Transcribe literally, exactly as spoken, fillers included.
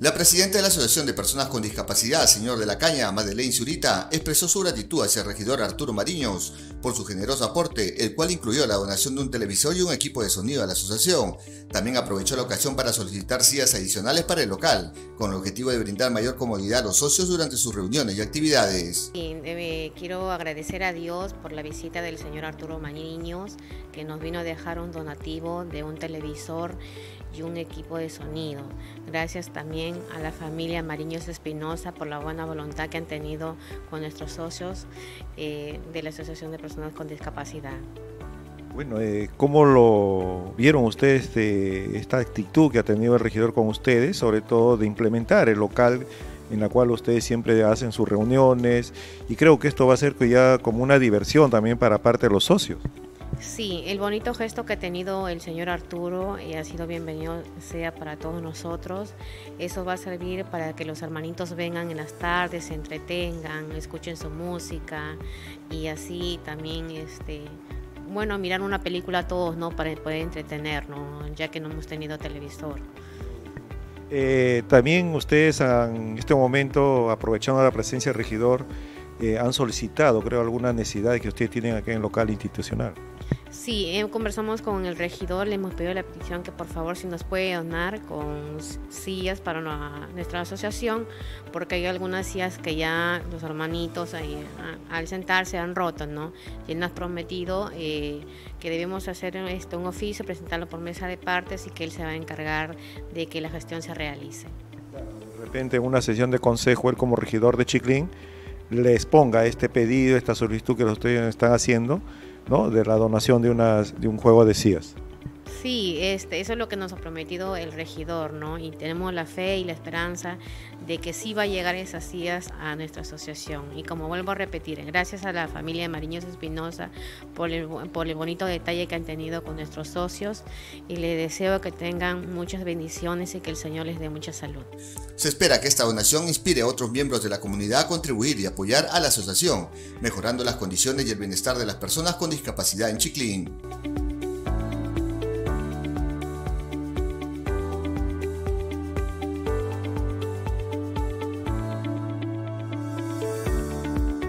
La presidenta de la Asociación de Personas con Discapacidad, señor de la Caña, Madeleine Zurita, expresó su gratitud hacia el regidor Arturo Mariños por su generoso aporte, el cual incluyó la donación de un televisor y un equipo de sonido a la asociación. También aprovechó la ocasión para solicitar sillas adicionales para el local, con el objetivo de brindar mayor comodidad a los socios durante sus reuniones y actividades. Y, eh, quiero agradecer a Dios por la visita del señor Arturo Mariños, que nos vino a dejar un donativo de un televisor y un equipo de sonido. Gracias también a la familia Mariños Espinosa por la buena voluntad que han tenido con nuestros socios eh, de la Asociación de Personas con Discapacidad. Bueno, eh, ¿cómo lo vieron ustedes de esta actitud que ha tenido el regidor con ustedes, sobre todo de implementar el local en la cual ustedes siempre hacen sus reuniones? Y creo que esto va a ser ya como una diversión también para parte de los socios. Sí, el bonito gesto que ha tenido el señor Arturo eh, ha sido bienvenido sea para todos nosotros. Eso va a servir para que los hermanitos vengan en las tardes, se entretengan, escuchen su música y así también, este, bueno, mirar una película todos, ¿no? Para poder entretenernos, ya que no hemos tenido televisor. Eh, también ustedes en este momento, aprovechando la presencia del regidor, eh, han solicitado, creo, alguna necesidad que ustedes tienen aquí en el local institucional. Sí, eh, conversamos con el regidor, le hemos pedido la petición que por favor si nos puede donar con sillas para la, nuestra asociación, porque hay algunas sillas que ya los hermanitos ahí, a, al sentarse han roto, ¿no? Y él nos ha prometido eh, que debemos hacer este, un oficio, presentarlo por mesa de partes y que él se va a encargar de que la gestión se realice. De repente en una sesión de consejo, él como regidor de Chiclín, le exponga este pedido, esta solicitud que ustedes están haciendo, ¿no? De la donación de, unas, de un juego de sillas. Sí, este, eso es lo que nos ha prometido el regidor, ¿no? Y tenemos la fe y la esperanza de que sí va a llegar esas sillas a nuestra asociación. Y como vuelvo a repetir, gracias a la familia de Mariños Espinosa por el, por el bonito detalle que han tenido con nuestros socios y les deseo que tengan muchas bendiciones y que el Señor les dé mucha salud. Se espera que esta donación inspire a otros miembros de la comunidad a contribuir y apoyar a la asociación, mejorando las condiciones y el bienestar de las personas con discapacidad en Chiclín.